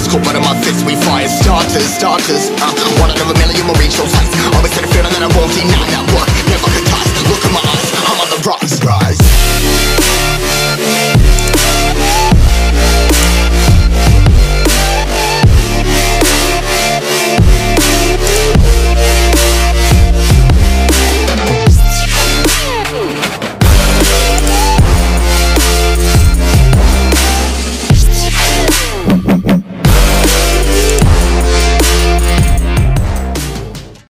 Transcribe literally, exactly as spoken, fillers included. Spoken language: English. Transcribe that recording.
caught one of my fists, we fire starters, starters uh, One out of a million will reach those heights. Always had a feeling that I won't deny. Now